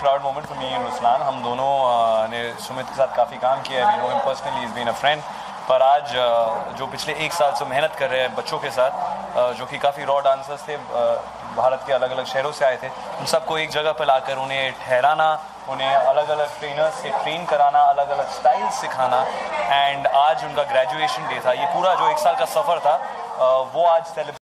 Proud moment for me and Ruslan. हम दोनों ने सुमित के साथ काफ़ी काम किया है, we know him personally, is been a friend. पर आज जो पिछले 1 साल से मेहनत कर रहे हैं बच्चों के साथ, जो कि काफ़ी रॉ डांसर्स थे, भारत के अलग अलग शहरों से आए थे, उन सबको एक जगह पर लाकर उन्हें ठहराना, उन्हें अलग अलग ट्रेनर्स से ट्रेन कराना, अलग अलग स्टाइल सिखाना, एंड आज उनका ग्रेजुएशन डे था। ये पूरा जो 1 साल का सफ़र था वो आज सेलिब्रेट